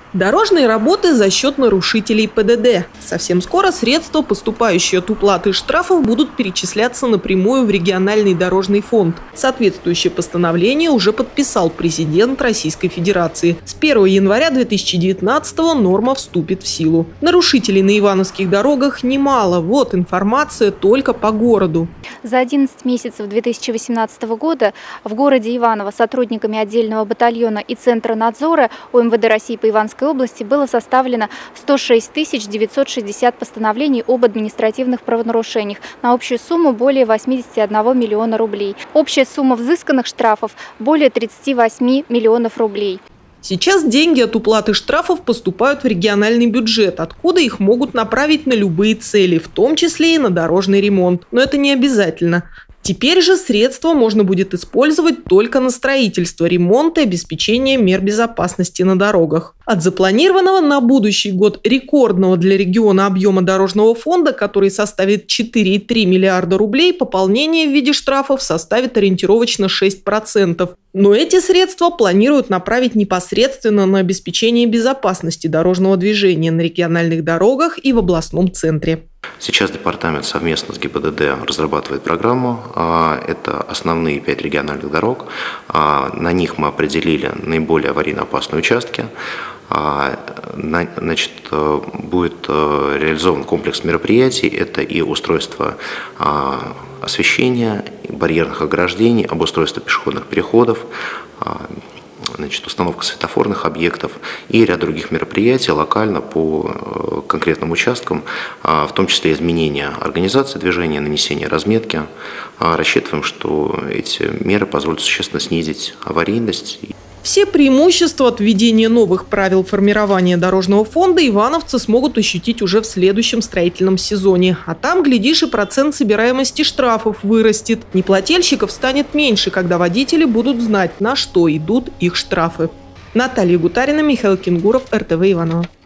Дорожные работы за счет нарушителей ПДД. Совсем скоро средства, поступающие от уплаты штрафов, будут перечисляться напрямую в региональный дорожный фонд. Соответствующее постановление уже подписал президент Российской Федерации. С 1 января 2019-го норма вступит в силу. Нарушителей на ивановских дорогах немало. Вот информация только по городу. За 11 месяцев 2018 года в городе Иваново сотрудниками отдельного батальона и Центра надзора УМВД России по Ивановской области было составлено 106 960 постановлений об административных правонарушениях на общую сумму более 81 миллиона рублей. Общая сумма взысканных штрафов более 38 миллионов рублей. Сейчас деньги от уплаты штрафов поступают в региональный бюджет, откуда их могут направить на любые цели, в том числе и на дорожный ремонт. Но это не обязательно. Теперь же средства можно будет использовать только на строительство, ремонт и обеспечение мер безопасности на дорогах. От запланированного на будущий год рекордного для региона объема дорожного фонда, который составит 4,3 миллиарда рублей, пополнение в виде штрафов составит ориентировочно 6%. Но эти средства планируют направить непосредственно на обеспечение безопасности дорожного движения на региональных дорогах и в областном центре. Сейчас департамент совместно с ГИБДД разрабатывает программу. Это основные 5 региональных дорог. На них мы определили наиболее аварийно опасные участки. Значит, будет реализован комплекс мероприятий. Это и устройство освещения, барьерных ограждений, обустройство пешеходных переходов, значит, установка светофорных объектов и ряд других мероприятий локально по конкретным участкам, в том числе изменения организации движения, нанесения разметки. Рассчитываем, что эти меры позволят существенно снизить аварийность. Все преимущества от введения новых правил формирования дорожного фонда ивановцы смогут ощутить уже в следующем строительном сезоне. А там, глядишь, и процент собираемости штрафов вырастет. Неплательщиков станет меньше, когда водители будут знать, на что идут их штрафы. Наталья Гутарина, Михаил Кенгуров, РТВ Иваново.